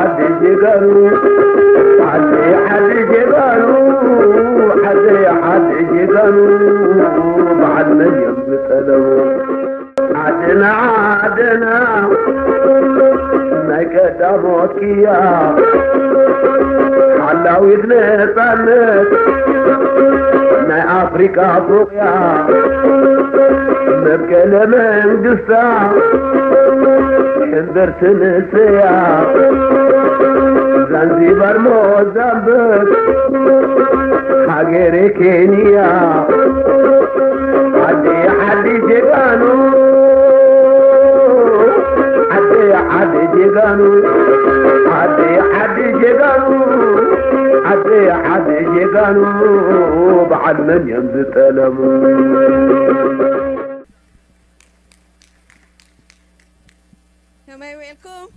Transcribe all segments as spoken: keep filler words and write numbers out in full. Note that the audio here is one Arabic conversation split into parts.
حد جيقانو حد حد جيقانو حد حد جيقانو بعد ما يبتلو عدنا عدنا ما كتبوك يا حلاوي نتنت ما أفريقيا أفريقيا نبكي من قصة حذر تنسيا زنزبار موزمبك حقيري كينيا عدي عدي جيغانو عدي عدي جيغانو عدي عدي جيغانو عدي عدي جيغانو بعد من يمزت ألمو كما يوعلكم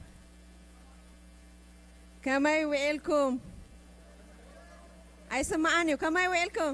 كما يوعلكم أي سمعني كما يوعلكم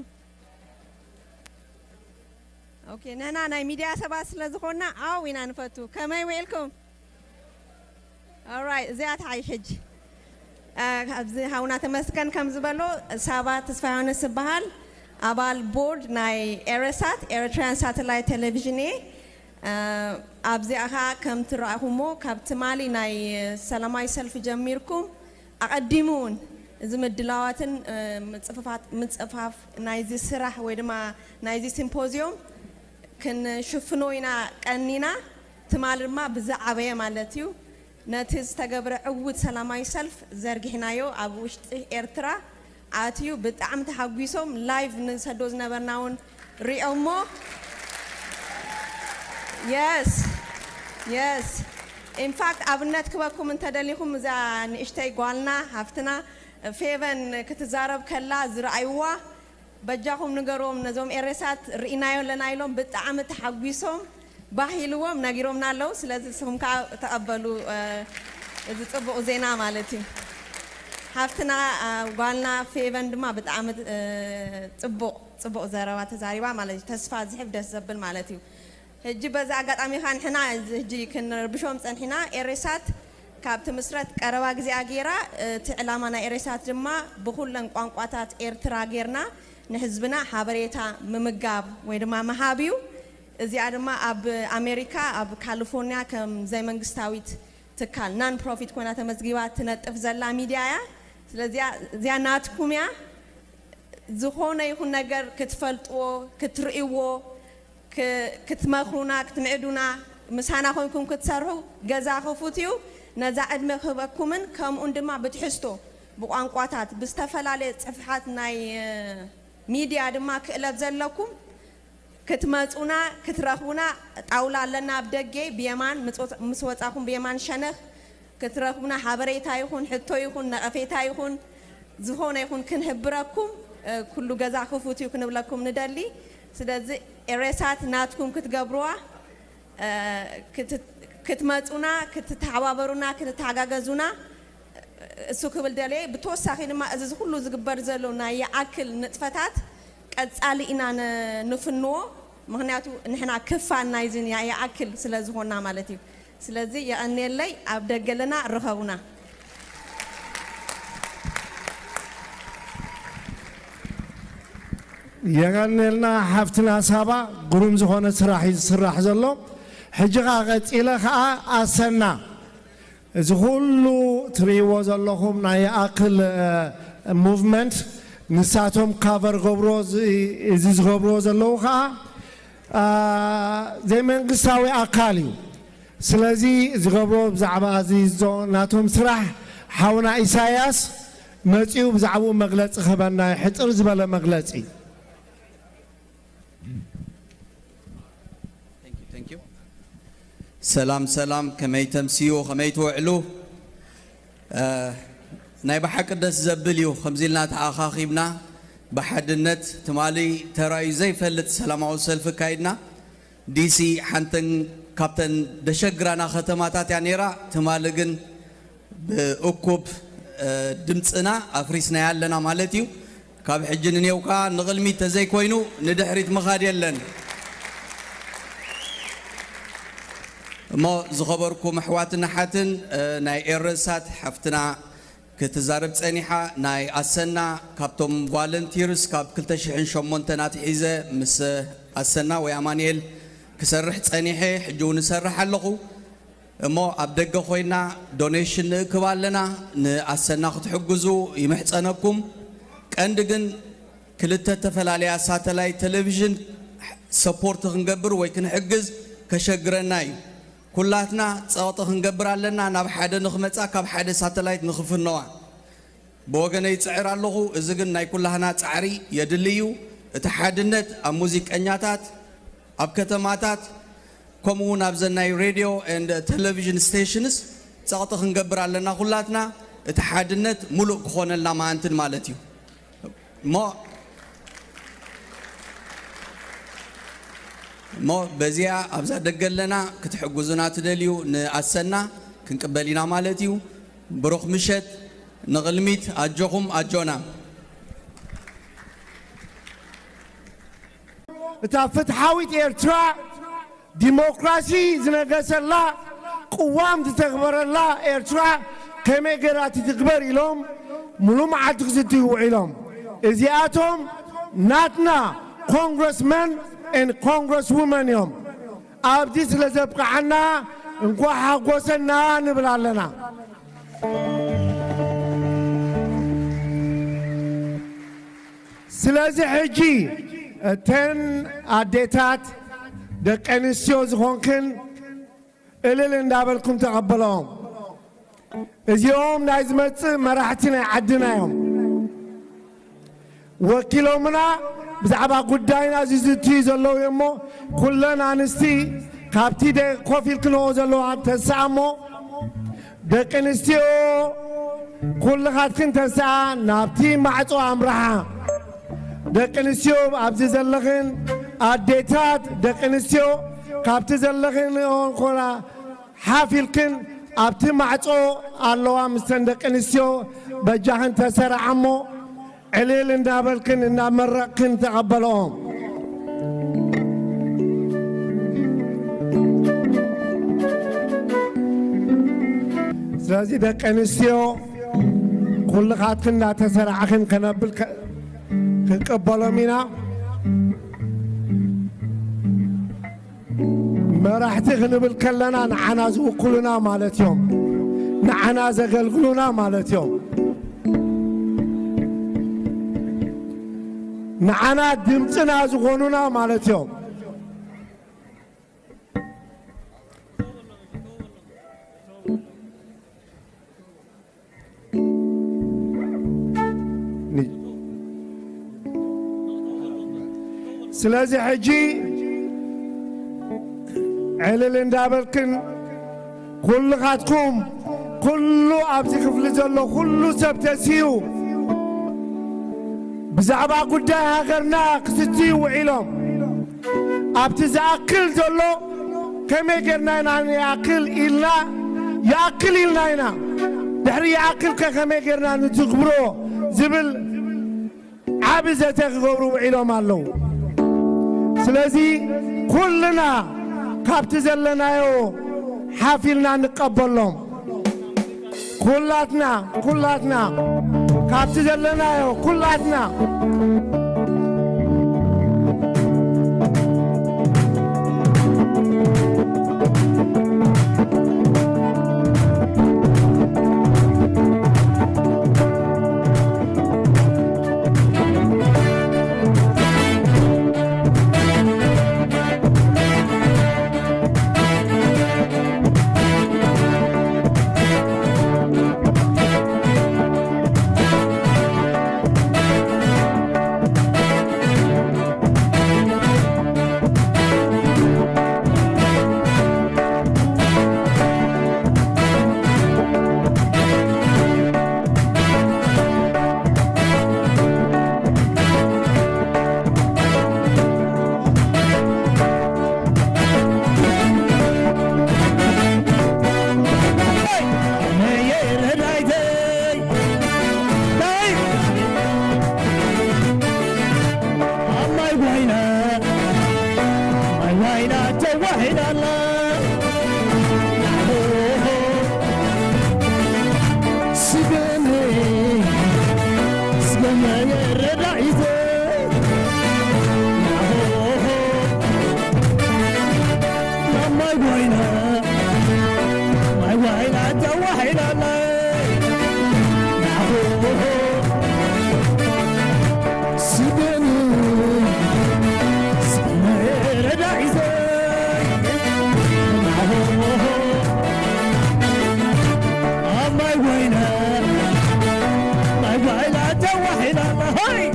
اوكي نحن ناي ميديا سباس لزخونا او وين نفتو كما يوعلكم alright زيات هاي حج ابزي هاونا تمسكن كم زبلو سابا تسفاون سبحال ابال بورد ناي ارسات ايرتران ساتلايت تلفزيوني أبزي أخا كم تراهمو كابتمالي ناي سلاماي سلف جميركم أقدمون إذا مدلواتن متصففات متصفف نايزي سرح ويدما نايزي سيمبوزيوم كن شوفنوينا كأننا تمال ما بزعبية مالتيو نتيز تجبر عود سلاماي سلف زرقهنايو أبوشت إرترا عاتيو بتعم تحقيسهم لايف نسدوز نبرناون ريومو Yes, yes. In fact, أبنات كباكم من تدليكم إذا نشتاي قالنا هفتنا فيفن كتزارب كلا زرعيوا بجاهم نجروم نزوم إرسات رئينايو لنايلهم بتعم تحقيسهم باهيلوهم نجيروم نالو سلازم كا تقبلوا إذا تبغوا زينا مالتي هفتنا قالنا فيفن دما بتعم تبغوا تبغوا زراوات زاريوا مالتي تسفى زحف دسبل مالتي هجي بزا قطعمي خان حنا هجي كنربشوم صنحنا إرسات كابت مسرت قربا غزي اغيرا تعلامنا إرسات جما بكلن قانقواتات ኤርትራ ጌርና ንህዝብና ሓበሬታ ምምጋብ ወይ ድማ መሃቢው እዚኣ ድማ ኣብ ኣሜሪካ ኣብ ካሊፎርኒያ ከም ዘይ መንግስታዊት ትካል ናን ፕሮፊት ኮና ተመዝጊባ ትነጥፍ ዘላ ሚዲያ ያ ስለዚህ እዚያ ናትኩምያ ዝሆነ ይሁን ነገር ክትፈልጥዎ ክትርእይዎ كتمخرونا كتمعدونا مسانا خوينكم كتسرحوا جزا خفوتيو نزا عدم خبكمن كم عندما بتحسوا بقانقواتات بستفلالي صفحات ناي ميديا دما كلت زلكم كتمصونا كترخونا طاولا لنا بدغي بيمان مسوصاكم بيمان شنخ كترخونا حبريتا يكون حتو يكون نقفيتا يكون زهونه يكون كنحبركم كل جزا خفوتيو كنبلكم ندلي سدازي إرسات ناتكم كتجبروها كت كتماتونا كتتحابرونا كتتحاجزونا السوق بالدليل بتوسخين ما إذا كله زجبر زلونا يأكل نتفتات كتسألينا نفنو مهنياتو نحنا كفان نايزين يأكل سلازهونا مالتي سلازي يعني اللي أبدأ جلنا رخونا يغنلنا حفتنا سابا قروم زخونة سراح سراح زلو حجقا قتيلة خا أسنا زغلو تريو زلوهم ناي أقل موفمنت نساتهم كافر غبروز إزيز غبروز زلو خا زي من قصاوي أقالي سلازي زغبرو بزعبا عزيزو ناتهم سراح حاونا إساياس مجيو بزعبو مغلط خبرنا حتر زبالة مغلطي سلام سلام كما يتمسيو كما يتوعلو آه ناي بحق دس زبليو خمزيلنا تعاخاخيبنا بحد النت تمالي تراي زي فلت سلام او سلف كايدنا دي سي حنتن كابتن دشغرانا ختماتات يانيرا تمالغن بأكوب آه دمصنا افريسنا يالنا مالتيو كاب حجن نيوكا نغلمي تزي كوينو ندحريت مخاد يلن ما زخبركم حواتنا حاتن ناي إرسات حفتنا كتزارب صنيحة ناي أسنا كابتوم فالنتيرز كاب كلتشحن شمونتنات حيزة مس أسنا ويامانيل كسرح صنيحة حجون سرح اللغو ما أبدأ خوينا دونيشن كوالنا نأسنا خدحجزو يمحصنكم كأندجن كلتا تفلالي ساتلايت تلفزيون سبورت خنجبر ويكن حجز كشجرناي كلاتنا صوت خنجبر لنا ناب حدا نخمصا كاب حدا ساتلايت نخفنوا بوغنا يصعر الله اذا كن ناي كلنا صعري يدليو اتحادنت ا موزيقኛታት اب ከተማታት كمون اب زناي راديو اند تلفزيون ستيشنز صوت خنجبر لنا كلاتنا اتحادنت ملؤ كخوننا مانتن مالتيو ما ما بزيا أبزا دقلنا كتحجزنا تدليو نأسنا كنقبلينا مالتيو بروخ مشت نغلميت أجوهم أجونا تفتحويت إيرترا ديمقراطي زنقاس الله قوام تتخبر الله إيرترا كما قرأت تكبر إلهم ملوم عاد تخزتيه إلهم إزياتهم ناتنا congressmen and congresswomen يوم أبديس لزبق عنا نقوى حقوسنا نبلا لنا سلازي حجي تن عديتات دك انسيوز غونكن إلي لندابلكم تقبلهم إذ يوم نايزمت مراحتنا عدنا يوم وكيلومنا بزعبا قداينا زيزتي زلو يمو كلنا نستي كابتي دي كوفيل كنو زلو تسامو دك نستيو كل خاتكن تسا نابتي معصو امرها دك نستيو ابزي زلغن اديتات دك نستيو كابتي زلغن اون كولا حافلكن ابتي معصو الله مستن دك نستيو بجاهن تسرعمو عليل ندابلكن إن مرقن تقبلهم سلازي دك انستيو كل خاتكن تسرعخن كنبل كقبلوا منا ما راح تغنبل كلنا نعنا زوقلنا مالتيوم نعنا زغلغلنا مالتيوم نعنا دمتنا زغوننا مالتيوم سلازي حجي علل اندابلكن كل خاتكم كله ابزي خفل زلو كله سبتسيو بزعبا قدا هاغرنا قستي وعلم ابتز اكل زلو كما قرنا نان ياكل إلنا ياكل إلنا دحري ياكل كما قرنا نتقبرو زبل عابزة تغبرو وعلم اللو سلازي كلنا كابت زلنا يو حافلنا نقبلهم كلاتنا كلاتنا كابت زلنا يو كلاتنا توحيد الله سيدني سيدني رداعي زي أما وينا ما ويلا توحيد الله هاي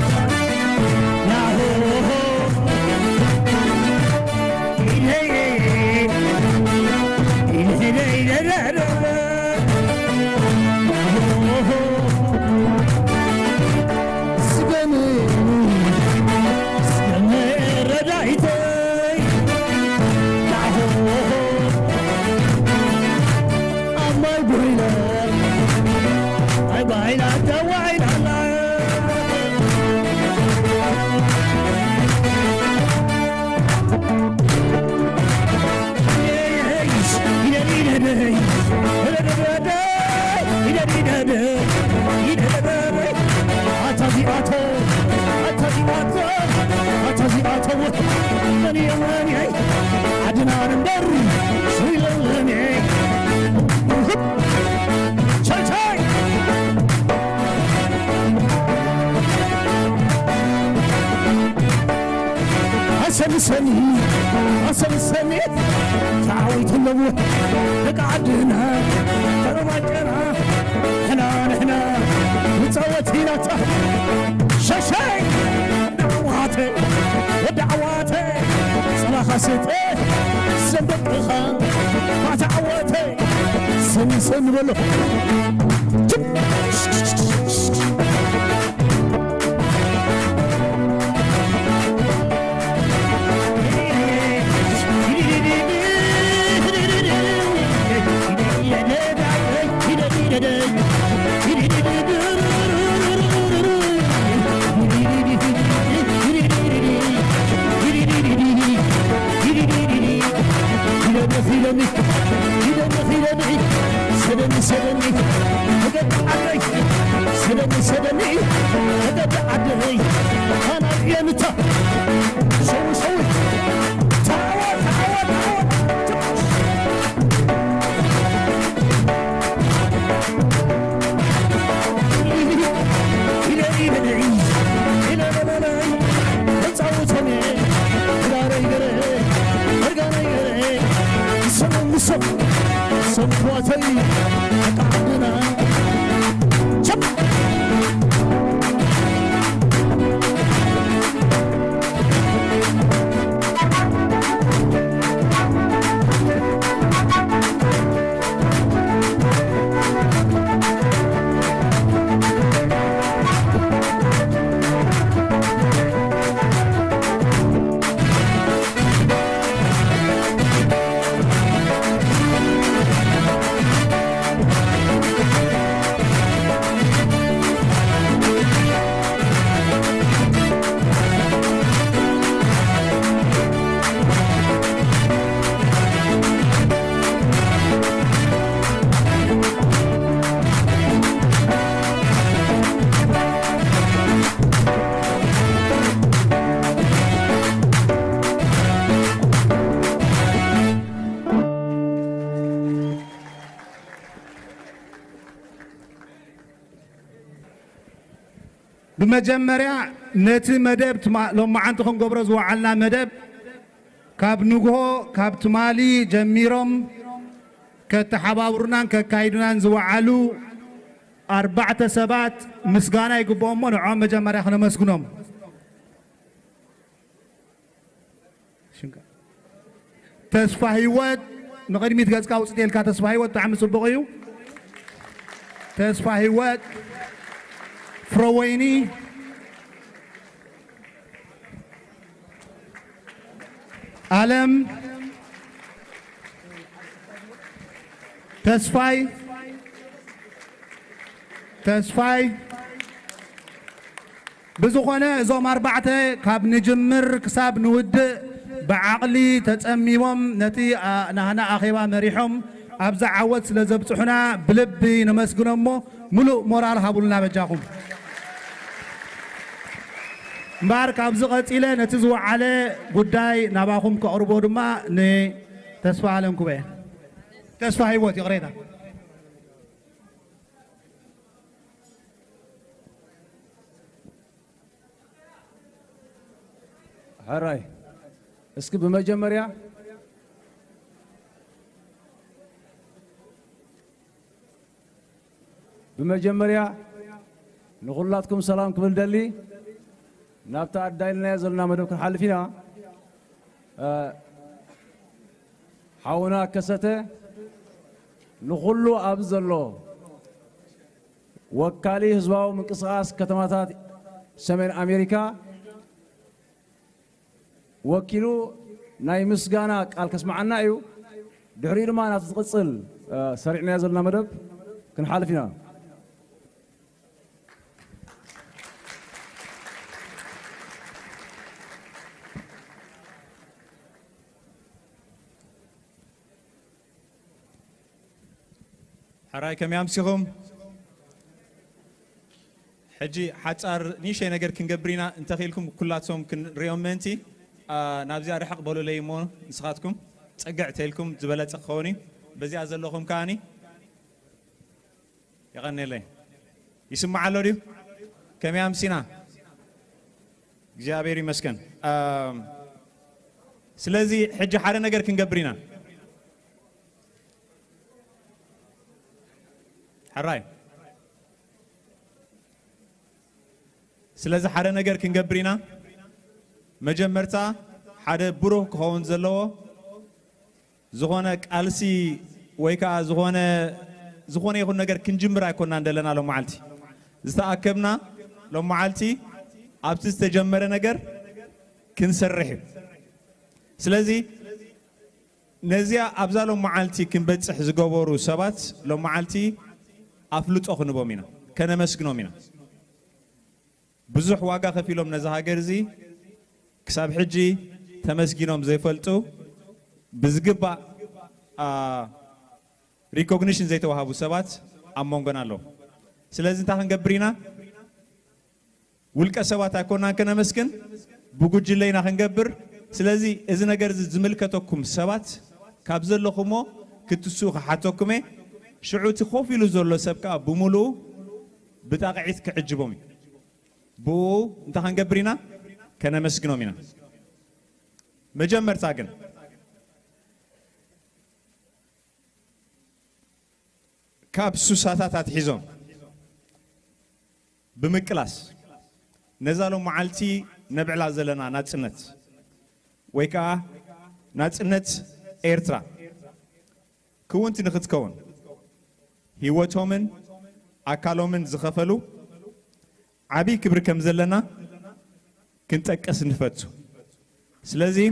سني أصل سني تعويت اللو تقعدنا ترمجنا هنا هنا وتصوت هنا شاشاي دعواتي ودعواتي صلاح ستي سنبقها ما تعواتي سن سن بلو سدني سدني هدد عدي سدني سدني هدد عدي أنا يمتى سوي سوي تعال تعال إلى إلى نعيش إلى لا لا تعوتني إلى ريجري رجعنا يجري سلام سلام صفواتي قعدنا شب بمجمريا نتي مدب لما عنتكم قبرز وعلنا مدب كاب نجوه كاب تمالي جميرهم كتحباورنا ككايدنا زوعلو أربعة سبات مسجانا يقبهم من عام مجمريا خنا مسجونهم تسفاهيوات نقدر ميتجاز كاوس تيل كتسفاهيوات تعمل سبقيو تسفاهيوات فرويني عالم تسفاي تسفاي بزخونة زوم أربعة كاب نجمر كساب نود بعقلي تتأميهم نتي نهنا أخيوا مريحهم أبزع عوض لزبطحنا بلبي نمسكنا مو ملو مورال هابولنا بجاكم مبارك أبزغت إلى نتزوع على قداي نباهم كأربو دما ن تسفى عليهم كبير تسفى هيوت يغريدا حراي اسكي بمجمريا بمجمريا نقولاتكم سلام قبل دلي نابتا عدايلنا يزلنا مدوك حالفينا أه حاونا كسته نقولو أبزلو وكالي هزباو من قصاص كتماتات سمين أمريكا وكيلو ناي مسغانا قال كسمعنا ايو دحرير ما نتقصل أه سريعنا يزلنا مدب كن حالفينا حراي كم يامسيهم حجي حصار نيشي نجر كنجبرينا انت خيلكم كلاتهم كن ريومنتي آه نابزي رحق بولو ليمو نسخاتكم صقعت لكم زبلت خوني بزي ازلوكم كاني يغني لي يسمع له دي كم يامسينا እግዚአብሔር ይመስገን ስለዚህ حجي حاره ነገር كنجبرينا حراي سلازي حدا نجر كنجبرينا مجمرتا حدا بروح كهون زلوا زغونا قالسي ويكا زغونا زغونا يكون نجر كنجمرا يكون عندنا لو معلتي زتاكبنا لو معلتي ابتس تجمر نجر كنسرح سلازي نزيا ابزالو معلتي كنبصح زغبورو سبات لو معلتي أفلت أخنبو منا كنا مسكنو منا بزح واقع خفيلهم نزها جرزي كسب حجي تمسكينهم زي فلتو بزقبا آه ريكوغنيشن زي توهابو سبات أمونغنا له سلازم تاخن جبرينا ولك سبات أكوننا كنا مسكن بوجود جلينا خنجبر سلازي إذا جرز زملكتكم سبات كابزل لخمو كتسوق حتوكمه شعوتي خوفي لزولو سبكا بمولو بتاقعيت كعجبومي بو انت هنقبرينا كان مسكنو منا مجمر تاقن كاب سوساتات تحيزون بمكلاس نزالو معالتي نبعلا زلنا ناتسنت ويكا ناتسنت ايرترا كونت نخت كون هيوتومن أكالومن زخفلو عبي كبر كم زلنا كنت أكس نفتو سلازي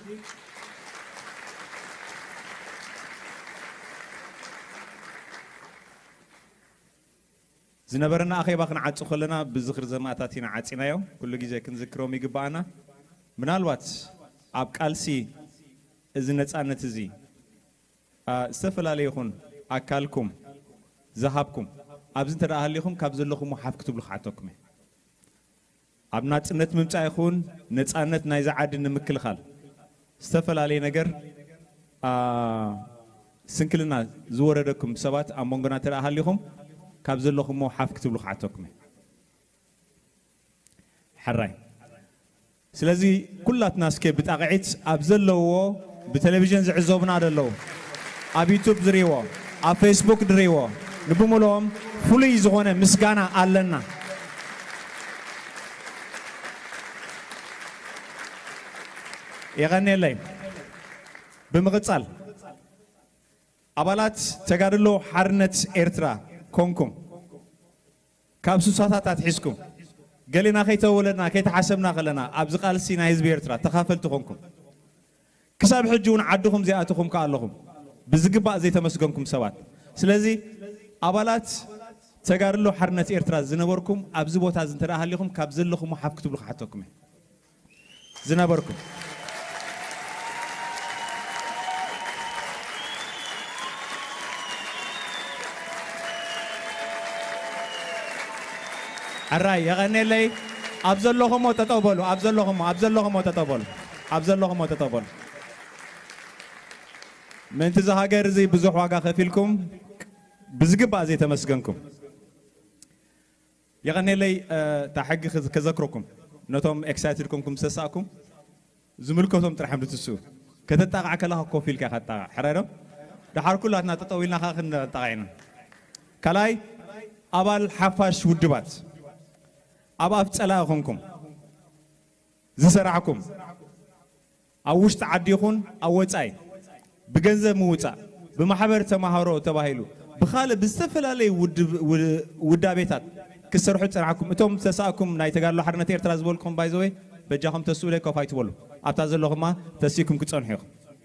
زنبرنا أخي باخنا عاد خلنا بذكر زماتاتنا عاتنا يوم كل جزء كنذكرهم يجبعنا من الوقت أبقى ألسي إذن نتأنت زي استفل عليكم أكلكم ذهبكم أبزن ترى أهلكم كابزل لكم وحاف كتب لخاتكم أبنات نت ممتع يكون نتأنت نايز عاد نمكل خال استفل عليه نجر سنكلنا زوردكم سبات أمونغنا ترى أهلكم كابزل لكم وحاف كتب لخاتكم حراي سلازي كلات ناس كي بتقعد أبزل له بتلفزيون زعزوبنا دلو أبي يوتيوب دريوا أبي فيسبوك دريوا نبوملهم فولي زغونه مسكانا علنا يغني لي بمغتصال أبالات تقارلو حرنت إيرترا كونكم كابسو ساتات تحسكم قالنا كي تولدنا كي تحسبنا خلنا أبزق السينا حزب إيرترا تخافلتو كونكم كساب حجون عدوكم زياتكم كاللهم بزقبا زي تمسكنكم سوات سلازي أبالات تقارلو حرنت إيرترا زنبوركم أبزبوت هذا ترى أهلكم كابزلكم وحاف كتب حتىكم زنبوركم الرأي يغني لي أبزلكم وتتقبلوا أبزلكم أبزلكم وتتقبلوا أبزلكم وتتقبلوا من تزهاجر زي بزح واقع خفيلكم بزقبا زي تمسكنكم يغني لي أه تحقق كذكركم نتوم اكسايتدكم كم سساكم زملكتهم ترحم لتسو كتتقع كلها كوفيل كخطا حريرو دحار كلاتنا تطويلنا خاخن طاعينا كلاي أبال حفاش ودبات أبا فتلا خونكم زسرعكم أوش تعديخون أو وتاي بجنزة موتا بمحبر تمهارو تباهيلو بخالة بستفل عليه ود ودابيتات كسر حتى معكم توم تساكم نايت قالوا حرنا تير ترازبولكم بايزوي بجاهم تسولي كفايت بولو أبتزل لهم ما تسيكم كتصنحيخ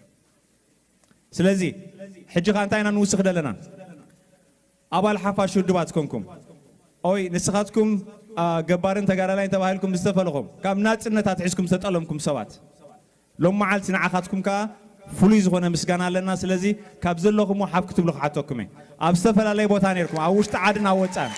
سلازي حجي خانتاينا نوسخ دلنا أبال حفاش ودبات كونكم أوي نسخاتكم جبارين تجارلين تباهيلكم بستفلهم كم ناس إن تاتعيسكم ستألمكم سوات لو ما عالتنا عخاتكم كا فلوس غنا مسكان على الناس الذي كابزل لكم وحاب كتب لكم حتىكم أبستفل عليه بوتانيركم أوش تعادنا وتان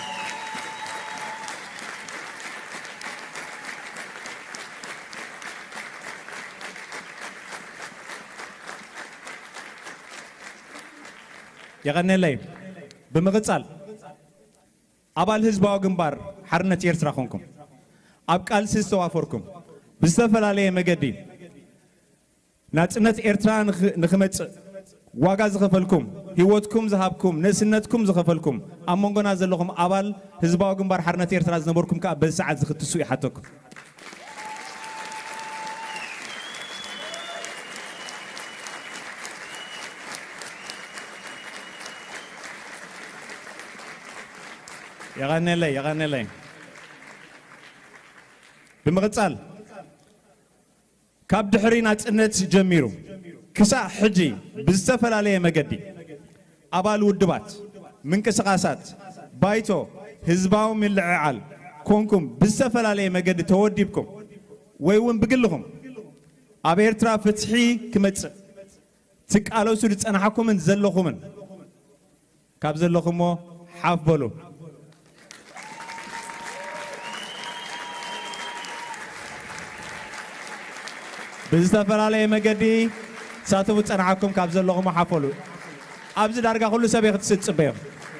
يغني لي بمغتصال أبال حزب وجنبار حرنا تير تراخونكم أبقال سيستوافركم بستفل عليه مجدي ناتنت إيرتران نخمت واجز خفلكم هيوتكم ذهبكم نسنتكم زخفلكم أمونغنا زلهم أول حزباوكم بار حرنا إيرتراز نبوركم كأبل ساعة زخت السوء حتىكم يغني لي يغني لي بمغتصال كاب دحرينا تنت جميرو كسا حجي بزتفل عليه مجدي أبال ودبات من كسقاسات بايتو هزباو من العال كونكم بزتفل عليه مجدي تودي بكم ويون بقلهم أبيرترا فتحي كمت تقالو سودت أنا حكم من زلهم من كاب زلهم حاف بلو بزتفل عليه مجدي ساتوت أنا حكم كابز الله ما حفلو أبز دارجا كله سبيخ تست سبيخ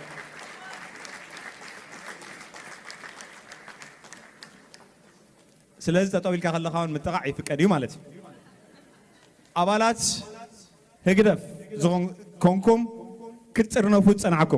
سلز تطويل كخلا خان متقعي في كريم مالتي أبالات هكذا زون كونكم كتر نفوت أنا حكم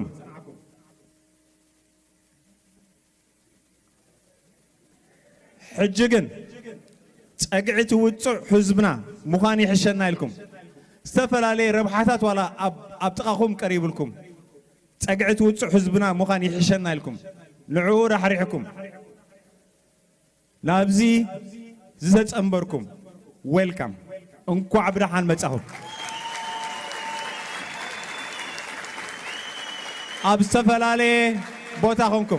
حججن أقعد وتوع حزبنا مخاني حشنا لكم استفل عليه ربحات ولا أب أبتقاكم قريب لكم أقعد وتوع حزبنا مخاني حشنا لكم نعور حريحكم لابزي زت أمبركم ويلكم انكو عبرحان متأهل أب استفل عليه بوتاكمكم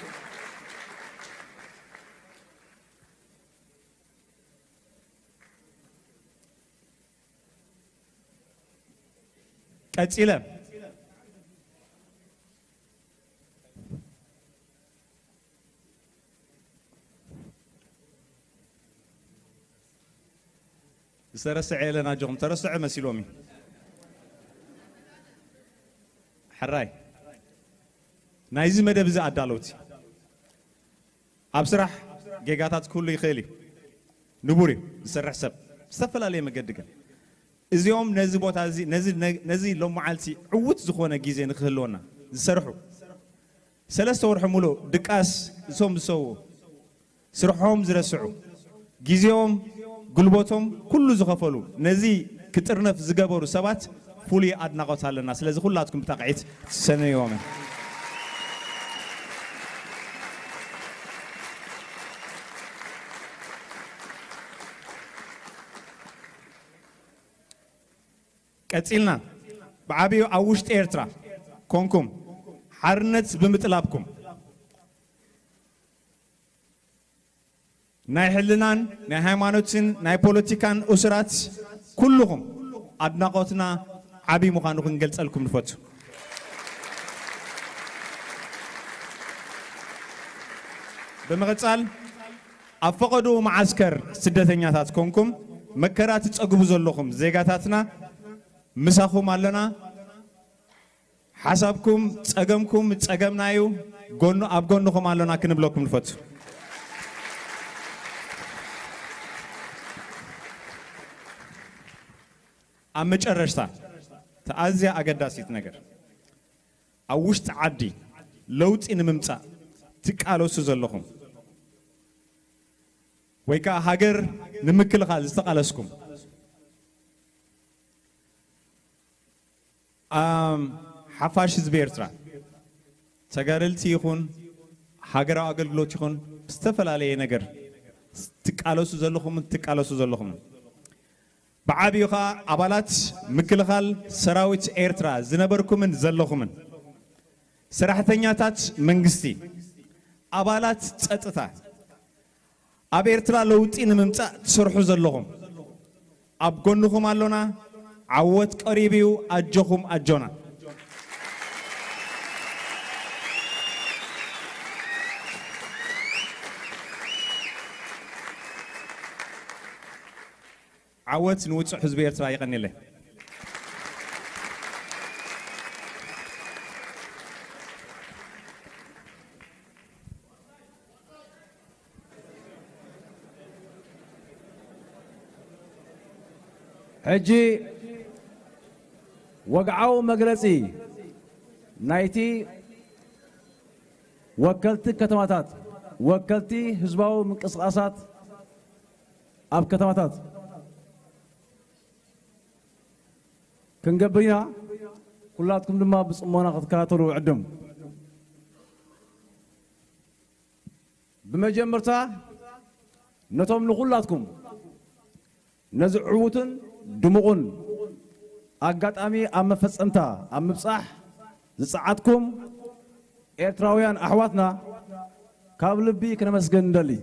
كاتيلا سرسع لنا جوم ترسع مسيلومي حراي نايز مدى بزا عدالوتي أبسرح جيجاتات كله يخيلي نبوري سرح سب استفل عليه مقدقا اليوم نزل بوت هذي نزل نزل لو معلتي عود زخونة جيزين خلونا سرحوا ثلاثة ورح ملو دكاس سوم سو سرحهم زرسعوا جيزيهم قلبتهم كل زخفلو نزي كترنا في زجبور سبات فولي أدنى قط على الناس لازم كلاتكم بتقعيت سنة يومين كاتيلنا بعبيو أوشت إيرترا كونكم حرنت بمطلبكم ناي حلنان ناي هيمانوتين ناي بوليتيكان أسرات كلهم أدناقتنا عبي مخانوكن قلت لكم نفوتو بمغتال أفقدوا معسكر سدتنياتات كونكم مكرات تأقبوا زلوكم زيغاتاتنا مساخو مالنا حسابكم تأقمكم تأقمنايو قونو أبقونكم مالنا كنبلوكم نفوتو أمج الرشتا تأزيا أقداسيت نجر أوشت عدي لوت إن ممتع تكالو سوزلهم ويكا هاجر نمكل خالص استقالسكم أم حفاش زبيرترا تجارلتي يخون هاجر أقل لوت يخون استفل عليه نجر تكالو سوزلهم تكالو سوزلهم بعابيوخا أبالات مكل خال سراويت إيرترا زنبركم من زلهم سراحتنياتات منجستي أبالات تأتتا أب إيرترا لوت إن ممتع تسرحوا زلهم أب قنهم علونا عوت قريبيو أجوهم أجونا عوت نوت حزب إيرترا يغني له حجي وقعوا مجلسي نايتي وكلت كتماتات وكلتي حزباو من قصقاصات أب كتماتات كنقبرنا كلاتكم لما بصمونا قد كاتلوا عدم بمجمرتا نتوم لكلاتكم نزعوتن دمغن أقات أمي أم فسمتا أم بصح زعاتكم إيرتراويان أحواتنا قبل بي كنا مسجن دلي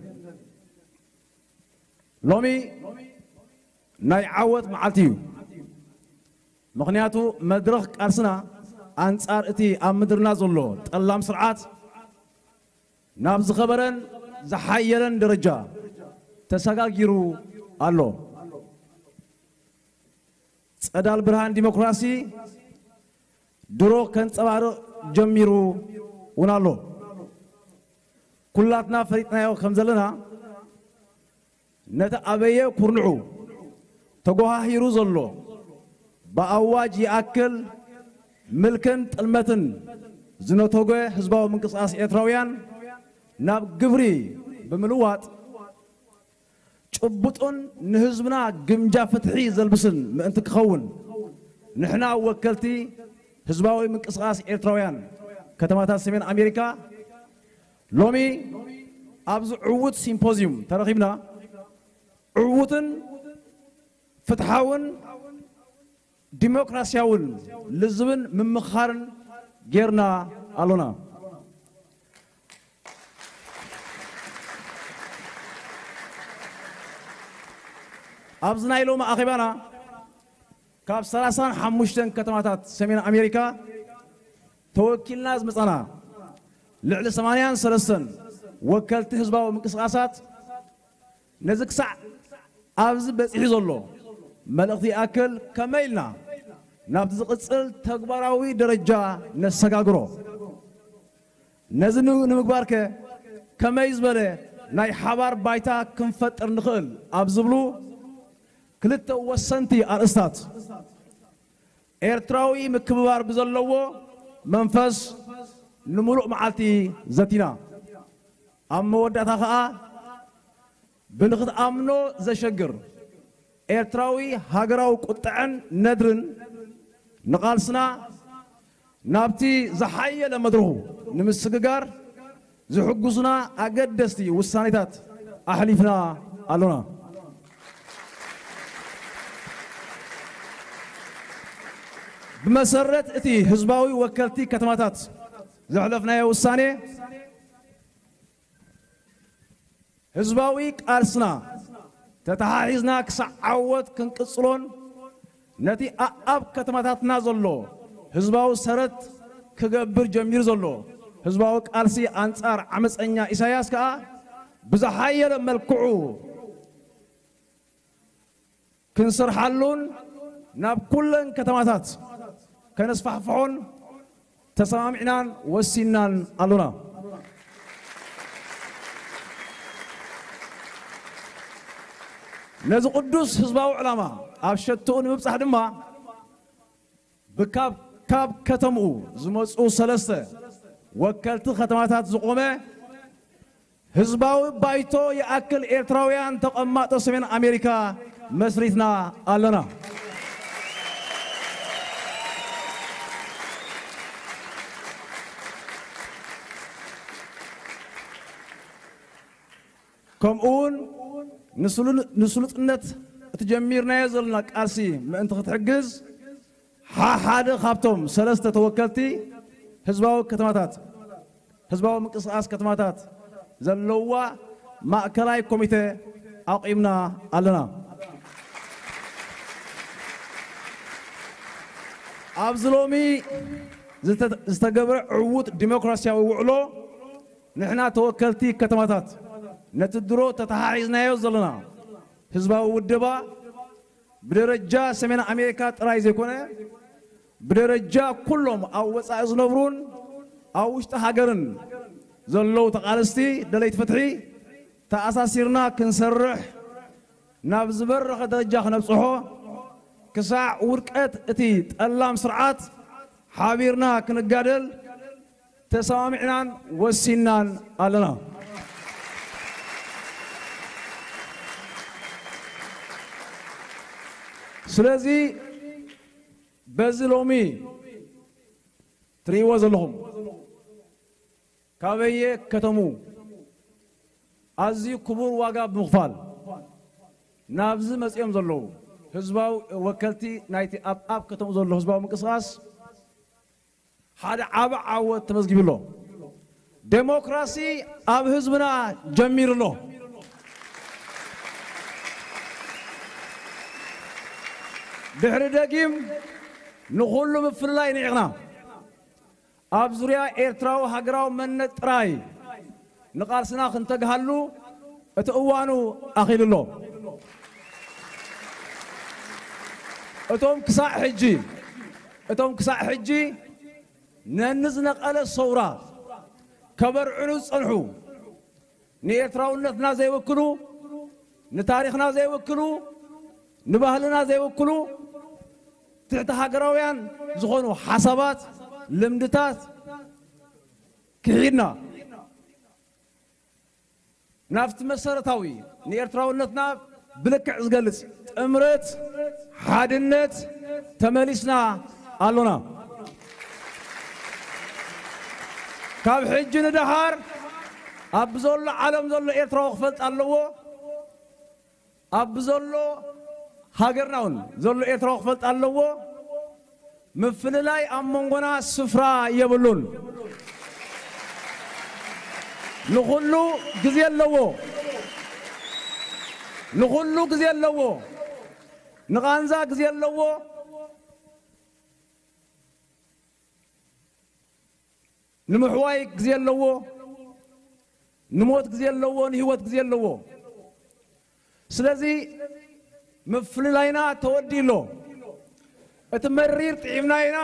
لومي ناي عوت معلتيو مغنياتو مدرخ قرسنا أنصار إتي أم مدرنا زلو تقلام سرعات نابز خبرن زحيرن درجة تساقاقيرو ألو صدال برهان ديمقراطي درو كنت صبارو جميرو ونالو كلاتنا فريقنا يو خمزلنا نتا أبيه كورنعو تقوها هيرو زلو بأواج يأكل ملكن تلمتن زنو توقع حزباو من قصاص إيرتراويان ناب قبري بملوات شبطون نهزبنا جمجا فتحي زلبسن ما أنت كخون نحنا وكلتي حزباوي من قصاص إيرتراويان كتمات سمين أمريكا لومي أبز عود سيمبوزيوم ترخيبنا عودن فتحاون ديمقراطياون لزبن من مخارن غيرنا ألونا أبزنا يلوم أخيبانا كاب سلاسان حموشتن كتماتات سمين أمريكا توكل ناس مصانا لعل سمانيان سلسن وكلت حزباو من قصاصات نزك سع أبز بصحي زلو ملغتي أكل كميلنا نابز قصل تكبراوي درجة نسقاقرو نزنو نمكبارك كميز بله ناي حبار بايتا كنفتر نخل أبزبلو كلتا وسنتي أرستات إيرتراوي مكبار بزلوو منفس نملؤ معالتي زتينا أما وداتا خاء بنخد أمنو زشقر إيرتراوي هاجراو قطعن ندرن نقالسنا نابتي زحية لمدرو نمسكجار زحجزنا أقدستي والسانيتات أحلفنا ألونا بمسرة إتي حزباوي وكلتي كتماتات زحلفنا يا والساني حزباوي قالسنا تتحايزنا كسعوت كنقصلون نتي أب كتماتات نازلو حزباو سرت كجبر جمير زلو حزباو قالسي أنصار عمس أنيا إساياس كا بزحير ملكعو كنصر حلون ناب كلن كتماتات كنصفحفحون تسامعنان وسنان ألونا نزق قدوس حزباو علامة أبشتون مبصح دما بكاب كاب كتمو زمصو سلسته وكلت ختماتات زقومه حزباوي بايتو ياكل ايرتراويان تقماطو سمين امريكا مسريتنا علنا كم اون نسلو نسلطنت تجميرنا يزلنا قارسي ما انت تحجز ها حدا خابتم ثلاثه توكلتي حزباو كتماتات حزباو مقصاص كتماتات زلوا ماكلاي كوميتي اقيمنا علنا ابزلومي زتغبر عوت ديمقراسياوي وعلو نحنا توكلتي كتماتات نتدرو تتحايزنا يوزلنا حزباو ودبا بدرجة سمين أمريكا ترايز يكونه بدرجة كلهم أو وسائل زنبرون أو اشتهاجرن زلوا تقالستي دليت فتحي تأساسيرنا كنسرح نبز بر درجة نبصحه كساع وركت اتي تألام سرعات حابيرنا كنقادل تسامعنا وسنان علنا سلازي بزلومي تريواز لهم كابيه كتمو ازي كبور واقع بمغفال نابز مسيم زلو حزباو وكلتي نايتي اب اب كتمو زلو حزباو مقصاص هذا عب عوت تمزغي له ديمقراسي اب حزبنا جمير له دحر دقيم نقول له مفلاي نعنا أبزريا إيرتراو هجراو من تراي نقال سناخ انتقهلو اتقوانو أخيل الله اتوم كساع حجي اتوم كساع حجي ننزنق على الصورة كبر عنوز صنحو نيرتراو نتنا زي وكلو نتاريخنا زي وكلو نبهلنا زي وكلو تحت هاجراويان زخونو حسابات لمدتات كحيدنا نافت مسارتاوي نيرتراونتنا بلكع زغلص امرت حادنت تملسنا علونا كاب حج ندحار ابزول عالم زول ايرتراو خفلت علوو ابزولو هاجرناون زول ايرتراو خفلت علوو مفللاي امونغونا سفرا يبلون نقولو غزي اللوو نقولو غزي اللوو نغانزا غزي اللوو نمحواي غزي اللوو نموت غزي اللوو نهوت غزي اللوو سلازي مفللاينا توديلو اتمرير تعيمناينا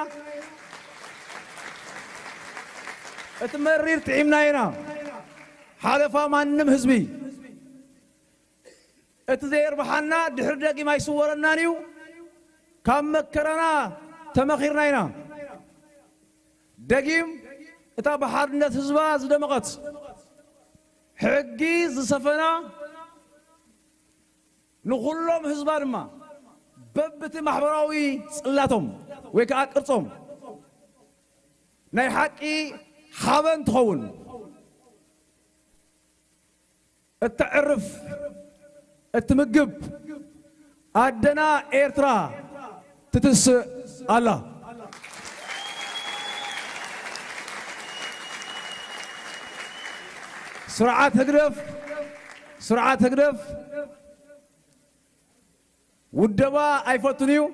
اتمرير تعيمناينا حالفا ما نم حزبي اتزير بحنا دحر دقي ما يصورنا نيو كم مكرنا تمخيرناينا دقيم اتا بحرنا حزبا زدمقت حقي زسفنا نقولهم حزبا ما ببت محبراوي صلاتهم ويكا قرصهم ناي حقي حبن تخون التعرف التمقب ادنا ايرترا تتس الله سرعات هقرف سرعات هقرف ودبا ايفوتنيو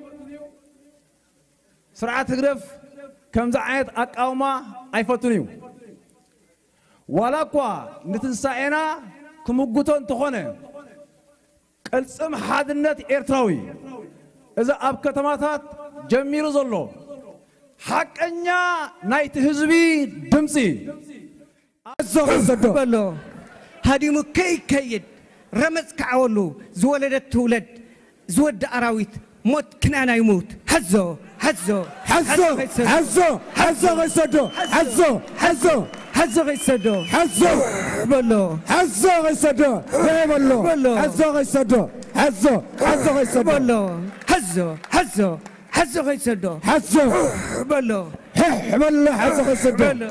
سرعات هقرف كم زعيت اقاوما ايفوتنيو ولا كوا نتنسائنا كمقوتون تخونه قلصم حادنت ايرتراوي اذا اب كتماتات جميرو زلو حقنيا نايت حزبي دمصي ازو هادي مكي كيد رمز كعولو زولدت تولد زود اراويت موت كنانا يموت هزو هزو حزو حزو حزو غيسدو حزو حزو هزو غيسدو حزو بلو حزو غيسدو بلو بلو. حزو غيسدو حزو حزو غيسدو بلو هزو هزو هزو غيسدو حزو بلو حح بلو حزو غيسدو بلو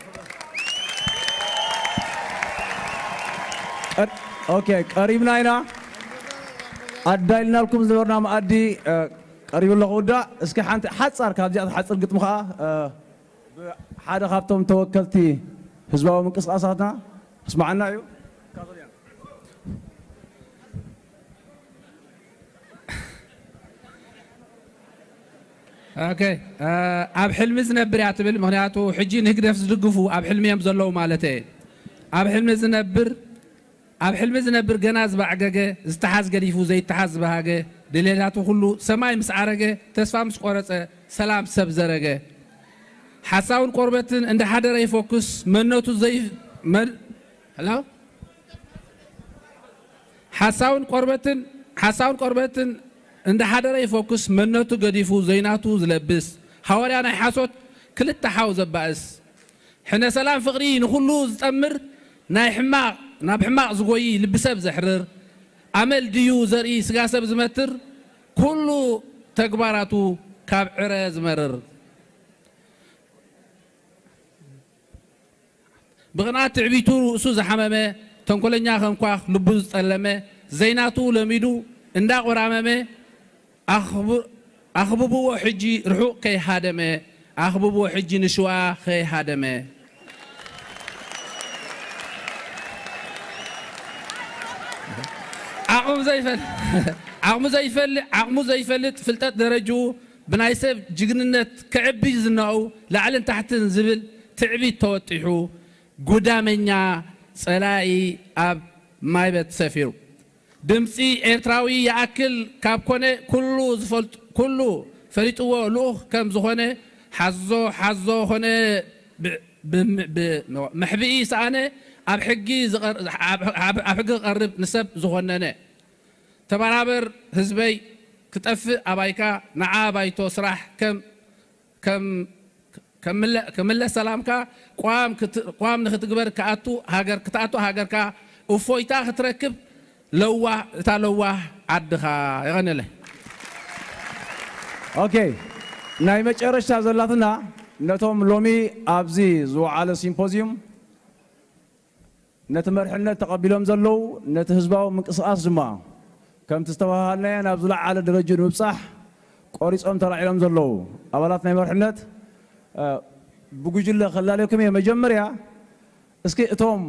اوكي قريبنا هنا أدينا لكم زورنا ما أدي قريب الله قدا اسكي حنت حصر كابجات حصر قط مخا حدا خابتهم توكلتي حزباو من قصاصاتنا اسمعنا ايو اوكي اب حلم زنبر يعتبل مغنياتو حجي نهدف زدقفو اب حلميام زلو مالتي اب حلم زنبر اب حلم زنبر جناز بعججه استحاز قريفو زي تحاز بهاجه دليلاتو كله سماي مسعرجه تسفا مش قرصه سلام سب زرجه حساون قربتن عند حدا يفوكس منوتو زي مر هلا حساون قربتن حساون قربتن عند حدا يفوكس منوتو قديفو زيناتو زلبس حوالينا حاسوت كل التحاوز بأس حنا سلام فقري نخلو زتأمر ناي حماق ناب حماق زغوي لبسب زحرر عمل ديو زرئي سقاسب زمتر كله تكباراتو كاب عرز مرر بغنات تعبيتو رؤسو زحمامه تنكولنيا خمكواخ لبوز تسلمه زيناتو لميدو انداق ورامامه اخبر اخببو حجي رحوق كي هادمه اخببو حجي نشوا خي هادمه عقم زي فل عقم زي فل عقم زي فلت فلتات درجو بنايسب جغننت كعبي زناو لعلن تحت نزبل تعبي توطيحو قدامنيا صلاي اب مايبت سفيرو دمسي ايرتراوي ياكل كابكونه كله زفلت كله فريطو لوخ كم زخونه حزو حزو هونه بمحبئي سانه اب حقي زقر اب حقي قرب نسب زخوننه تبرابر حزبي كتف ابايكا نعا بايتو صراح كم كم كمل كمل سلامكا قام قام نختغبر كاتو هاجر كتاتو هاجر كا وفويتا ختركب لوا تا لوا عدخا يغنله اوكي ناي مጨረሻ ዘላትና ነቶም ሎሚ ኣብዚ ዝወዓለ ሲምፖዚየም ነቲ መርሕነት ተቐቢሎም ዘለው ነቲ ህዝባዊ ምንቅስቓስ ድማ ከምቲ ዝተባሃልና ናብ ዝለዓለ ደረጃ ንምብፃሕ ቆሪፆም ተላዒሎም ዘለው ኣባላት ናይ መርሕነት بጉጅለ خلالكم يا مجمريا اسكي اتوم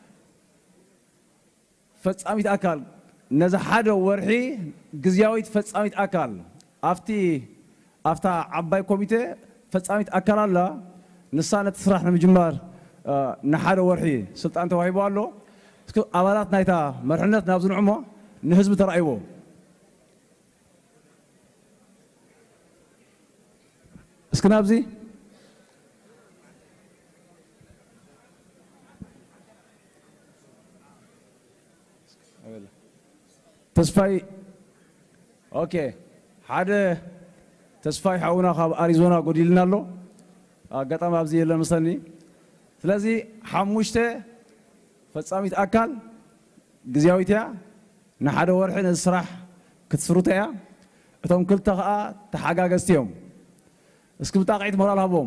فصاميت اكل نذا حدا ورحي غزياويت فصاميت اكل افتي افتا عباي كوميتي فصاميت اكل الله نسانه تسرح نمجمار نحدا ورحي سلطان توهيبو الله اسكي ابالات نايتا مرحنت نابز نعمو نحزب ترايبو اسكي نابزي تسفاي اوكي حدا تسفاي حاونا خاب اريزونا قديلنا له قطام ابزي يلا مسني سلازي حموشته فصاميت اكل غزياويتيا نحدا ورحن الصراح كتسروتيا اتم كلتا خا تحاغاغستيوم اسكو تاقعيت مورال هابوم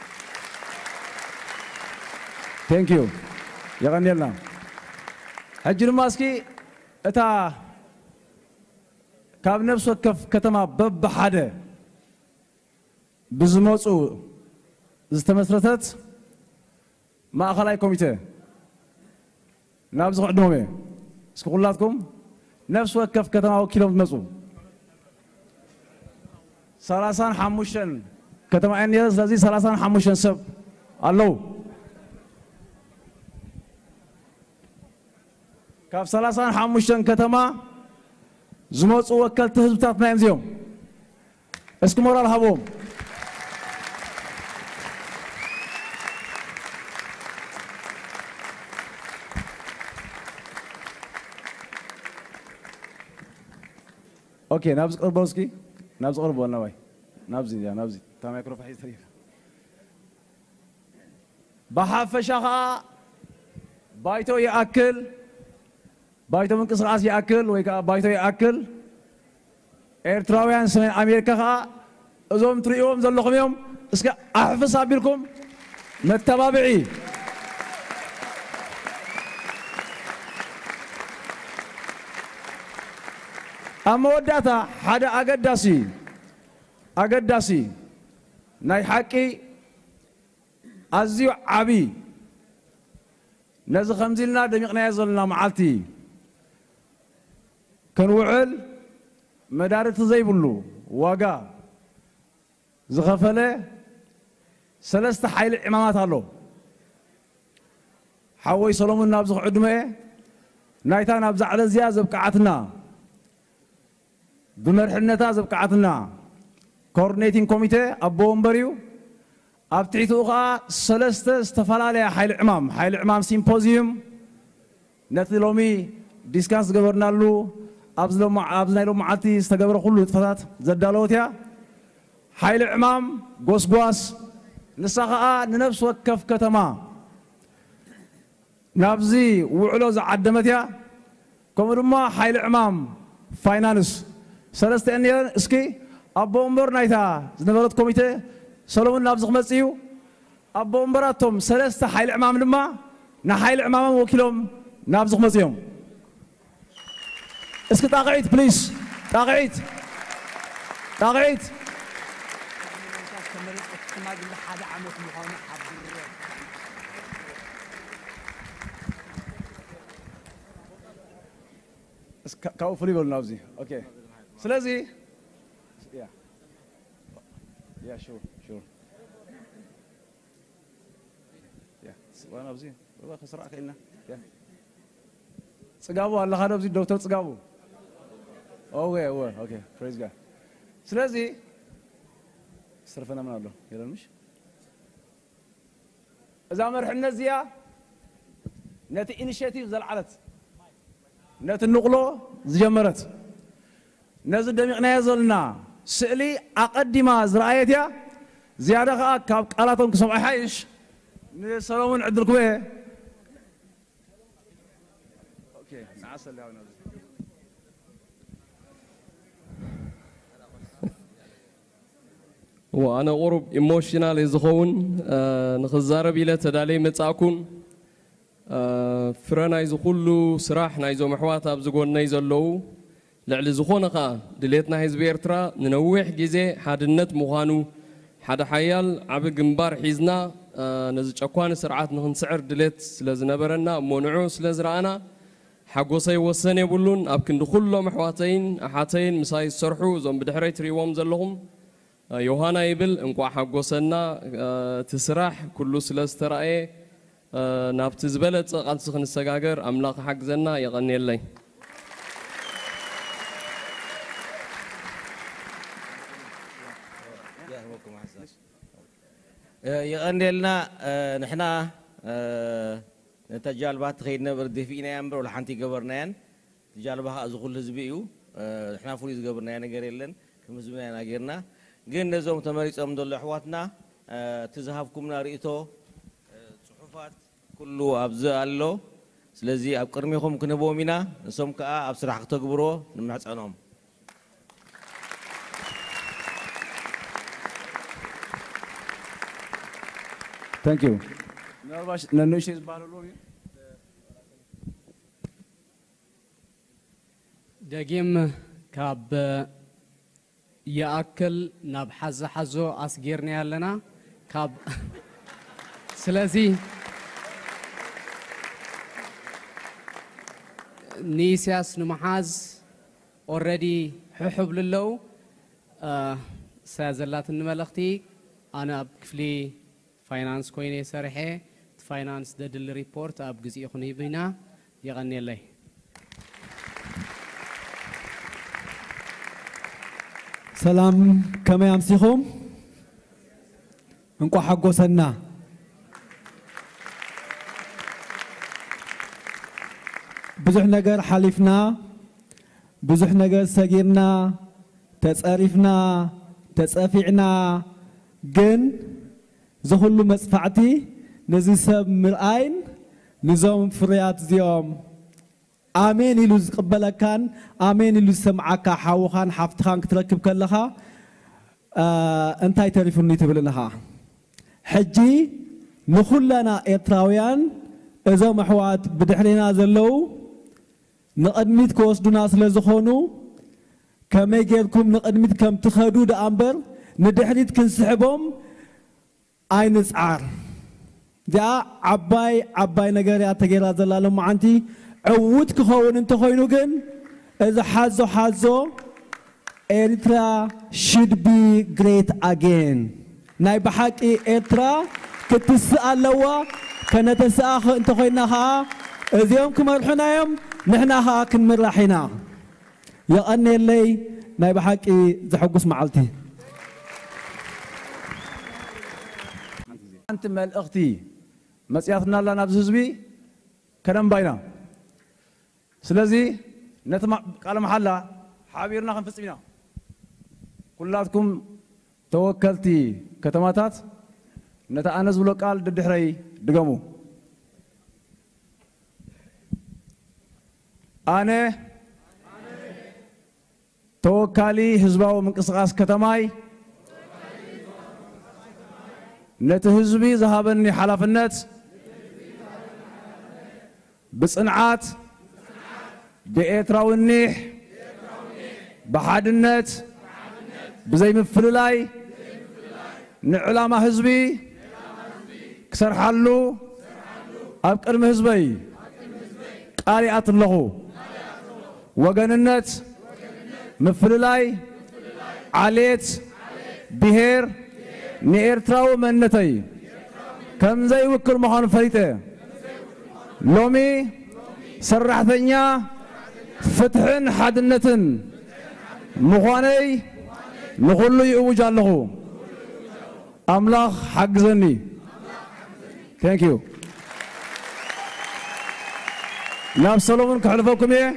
ثانك يو يا غنيلنا حجر ماسكي اتا كاب نفس وكف كتما بب حدا بزموصو زتمسرتت ما خلاي كوميتي نابز قدومي اسكو كلاتكم نفس وكف كتما وكيلو مزو سلاسان حموشن كتما ان يزازي سلاسان حموشن سب الو كاف سلاسان حموشن كتما زموص وكلت حزبتاتنا يمزيوم اسكو مورال هابوم اوكي نابز قربوسكي نابز قرب ولا واي نابزي يا نابزي تا ميكروفون حيصير بحفشها بايتو ياكل بايتو من قصراس ياكل ويكا بايتو ياكل ኤርትራውያን ሰሜን አሜሪካ እዞም ትሪኦም ዘለኹም እዮም እስከ ኣሕፍስ ኣቢልኩም መተባብዒ ኣብ መወዳእታ ሓደ ኣገዳሲ ኣገዳሲ ናይ ሓቂ ኣዝዩ ዓብዪ ነዚ ከምዚ ኢልና ደሚቕናዮ ዘለና መዓልቲ ክንውዕል መዳርት ዘይብሉ ዋጋ ዝኸፈለ ሰለስተ ሓይሊ ዕማማት ኣሎ ሓወይ ሰሎሞን ናብ ዝዕድመ ናይታ ናብ ዛዕለ እዚያ ዘብቃዓትና ብመርሕነታ ዘብቃዓትና ኮኦርዲኔቲንግ ኮሚቴ ኣቦ ወንበር እዩ ኣብ ትሕቲኡ ከዓ ሰለስተ ዝተፈላለየ ሓይሊ ዕማም ሓይሊ ዕማም ሲምፖዚየም ነቲ ሎሚ ዲስካስ ዝገበርናሉ ኣብዚ ናይ ሎም መዓልቲ ዝተገብረ ኩሉ ንጥፈታት ዘዳለወት እያ ሓይሊ ዕማም ጎስጓስ ንሳ ከዓ ንነብሲ ወከፍ ከተማ ናብዚ ውዕሎ ዝዓደመት እያ ከምኡ ድማ ሓይሊ ዕማም ፋይናንስ ሰለስተ እየን እስኪ ኣቦ ወንበር ናይታ ዝነበረት ኮሚቴ ሰሎሞን ናብዚ ክመፅእ እዩ ኣቦ ወንበራቶም ሰለስተ ሓይሊ ዕማም ድማ ንሓይሊ ዕማሞም ወኪሎም ናብዚ ክመፅእ እዮም اسكت طاقعيت بليز طاقعيت طاقعيت كاو فري بول ناوزي اوكي سلازي يا يا شور شور يا وانا ناوزي والله خسر اكلنا يا صقابو الله خا ناوزي دكتور صقابو اوكي اوكي اوكي بريز جاد سلازي صرفنا من الله يلا مش اذا مرحنا زيا نت انيشيتيف زلعلت نت النقلو زجمرت نزل دميقنا يزلنا سئلي اقدما زرايتيا زياده كاب قالاتهم كسمع حيش سلامون عدلكم ايه اوكي نعسل يا ناوزي وأنا قرب إيموشنال يزخون نخزارب إلى تدالي متأكون فرنا يزخلو سراح نايزو محوات أبزقون نايزلو لعل زخونة قا دليتنا حزب إرترا ننوح جزء حد النت مخانو حد حيال عبد جنبار حزنا نزج أكوان سرعات نهن سعر دليت سلازنبرنا منعو سلازرانا حقو سي وسنة يقولون أبكن دخلو محواتين أحاتين مساي السرحو زوم بدحري تريوام زلهم يوهانا يبل انكو حقوسنا تسرح كله سلسترأي نابت زبلت قال سخن السجاجر أملاق حق زنا يغني لي يغني لنا نحنا نتجالبات خيرنا برد فينا ينبر ولا حنتي قبرنان تجالبها أزغل زبيو نحنا فوليز قبرنان قريلن كم زبينا غيرنا جن نزوم تمارس أمد الله حواتنا تذهبكمنا رئيتو صحفات كله أبزا الله سلزي أبكرميهم كنبو منا نسوم كأ أبصرح تكبرو نمنعت عنهم Thank you. نرباش ننوشيز بالولوي دقيم كاب يأكل ناب حز حزو أسجيرني لنا كاب سلازي نيسياس نمحاز already ححب للو آه سازلات النملختي أنا بكفلي فاينانس كويني سرحي فاينانس ددل ريبورت أب جزء خني بينا يغني الله سلام كما يمسيكم انكو حقو سنة بزح نجر حليفنا بزح نجر سجيرنا تصرفنا تصفعنا جن زخلو مسفعتي نزي سب مرعين نزوم فريات زيوم آمين إلو زقبلك كان آمين إلو سمعك حاوخان حفتخان كتركب كلها آه انتاي تليفوني تبلنها حجي نخلنا إتراويان إذا محوات بدحرنا زلو نقدمت كوسدنا سلزخونو كما يجيكم نقدمت كم تخدو دا أمبر ندحرت كنسحبهم أين سعر جاء عباي عباي نجاري أتجرا زلالهم معنتي عود كخون انت خوينو جن إذا حازو حازو Eritrea should be great again. ناي بحكي إيرترا كتسألوا كانت تسأخ انت خويناها اليوم كما رحنا يوم نحناها كن راحنا يا أني اللي ناي بحكي زحقوس معلتي أنت مال أختي مسياتنا لنا بزوزبي كلام باينا سلازي نتمع قال محلا حابيرنا خنفس بينا كلاتكم توكلتي كتماتات نتأنز بلو قال ددحري دقمو أنا توكالي حزباو منقسقاس كتماي نتهزبي ذهبني حلفنت بصنعات بإتراو النيح بحادنت بزي مفللاي نعلامة حزبي كسر حلو أبقر مهزبي قارئات الله وقننت مفللاي عليت بهير نيرتراو منتي كم زي وكل مهان فريته لومي سرحتنيا فتحن حدنتن مخاني نقول يؤوج الله أملاخ حق زني thank you ناب سلومن كحلفوكم إيه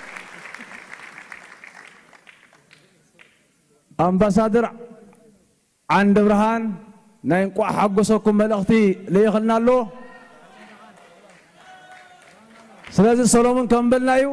أمباسادر عند برهان نينقع حقوسكم ملختي ليخلنا له سلازي سلومن كم بلنايو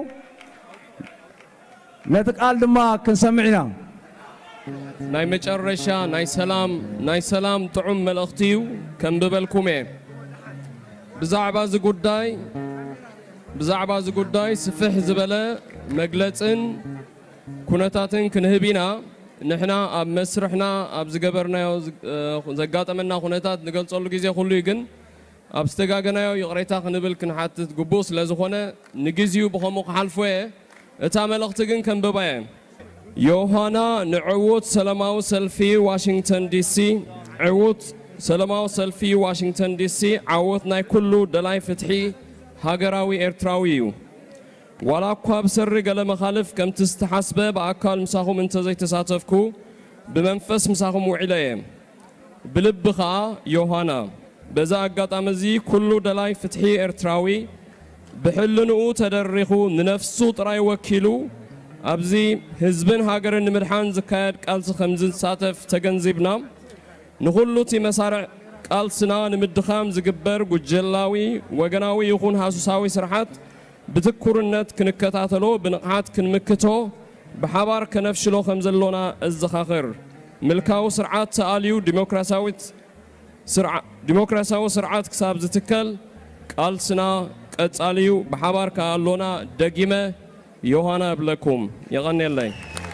نتقال دما كنسمعنا ناي مجرشا ناي سلام ناي سلام طعم ملختيو كم ببلكم بزعبا زي قداي بزعبا زي قداي سفح زبلا مجلسن كونتاتن كنهبينا نحنا أب مسرحنا أب زجبرنا يو زجات منا خونتات نقول صلوا جزية خلوا يجن أب استجاجنا يو يقريتا خنبل كن حتى تجبوس لازخونه نجزيو بخمق حلفوه تعمل اختجن كم ببيان يوهانا نعود سلاماو سلفي واشنطن دي سي عود سلاماو سلفي واشنطن دي سي عودنا كله دلاي فتحي هاجراوي إرتراويو ولا قاب سر قال مخالف كم تستحسبه بأكل مساهم انت زي تساتفكو بمنفس مساهم وعليه بلبخا يوهانا بزا قطع مزي كله دلاي فتحي إرتراوي بحلنو تدرخو ننفسو تراي وكيلو أبزي هزبن هاجر النمرحان زكايد قالس خمزين ساتف تجنزبنا نقولو تي مسارع قالسنا نمدخام زقبر وجلاوي وجناوي يكون هاسوساوي سرحات بتذكر النت كنكتاتلو بنقعات كنمكتو بحبار كنفشلو خمزلونا الزخاخر ملكاو سرعات ساليو ديمقراساويت سرعة ديمقراساو سرعات كساب زتكل قالسنا قصاليو بحبار كالونا دقيمة يوهانا بلكم يغني الله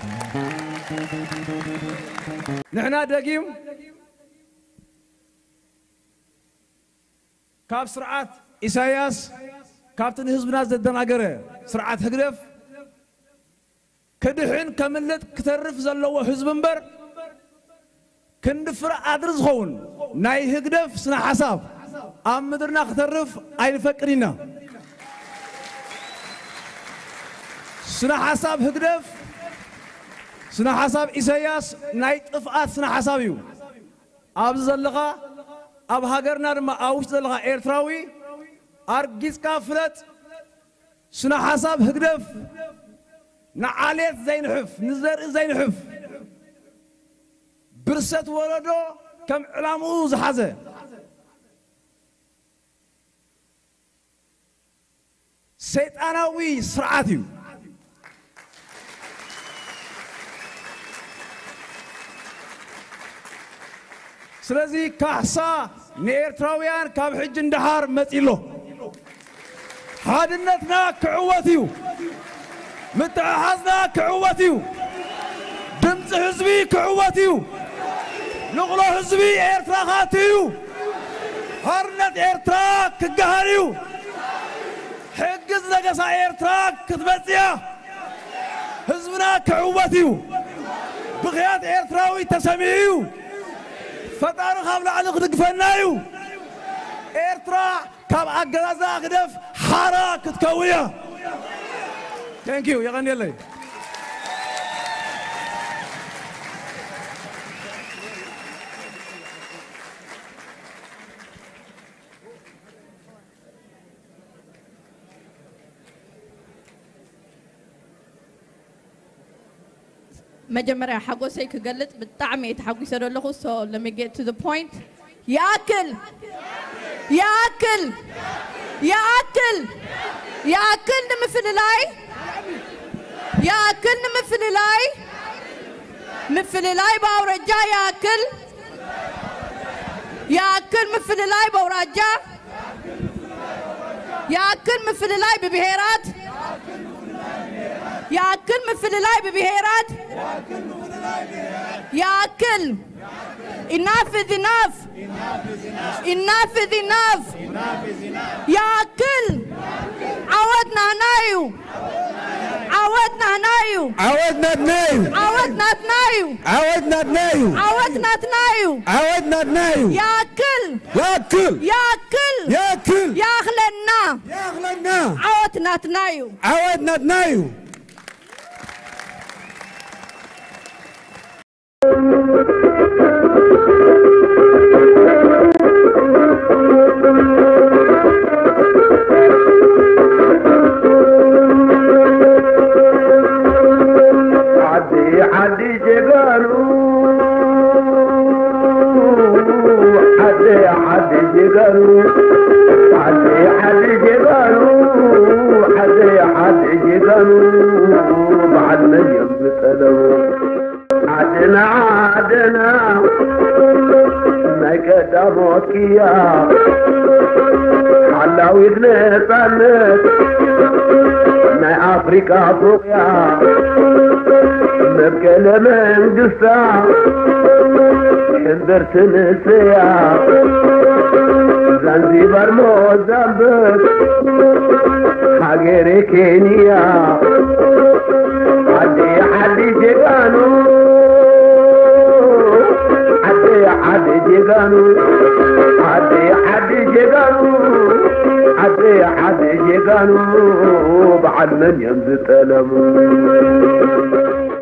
نحنا دقيم كاب سرعات إساياس كابتن حزبنا زدنا غيره سرعات هقرف كدحين كملت كترف زلوا حزب منبر كندفر ادرز خون ناي هقدف سنا حساب ام مدرنا كترف اي فقرينا سنا حساب هقدف سنا حساب إساياس ناي طفات سنا حسابيو اب زلغا اب هاجرنا ما اوش زلغا إيرتراوي أرجيس كافلت سنا حساب هقدف نعاليت زين حف نزر زين حف برست ولدو كم علامو زحزه سيطانوي سرعاتيو سلازي كحسا نيرتراويان كاب حج اندحار متيلو حادنتنا كعوتيو متعهزنا كعوتيو دمز حزبي كعوتيو نغلو حزبي ايرتراخاتيو هرنت ايرتراك كقهاريو حقز نقصا ايرتراك كتبزيا حزبنا كعوتيو بغيات ايرتراوي تسميعيو فتار خابل على خدق فنايو ايرترا كاب اجلازا خدف حراك تكويا ثانك يو يا غني الله مجمرة حقوسي كقلت بالطعم يتحقوا يصيروا له so let me get to the point ياكل ياكل ياكل ياكل مثل لاي ياكل مثل لاي مثل لاي باورجا ياكل ياكل مثل لاي باورجا ياكل مثل لاي ببهيرات ياكل مثل لاي ببهيرات ياكل enough is enough enough is enough ياكل عودنا نايو عودنا نايو عودنا نايو عودنا نايو عودنا نايو عودنا نايو عودنا نايو ياكل ياكل ياكل ياكل ياخلنا ياخلنا عودنا نايو عودنا نايو عدي عدي جيجانو عدي عدي جيجانو عدي عدي جيجانو عدي عدي جيجانو بعد من يمثلوا عدنا عدنا ما قدموك يا حلاوي نصنت ما افريكا فوقيا نبقى من قصة حذر تنسيا زنزبار موزمبك حقيري كينيا عدي عدي جيغانو عدي عدي جيغانو عدي عدي جيغانو عدي عدي جيغانو بعد من يمزت ألمو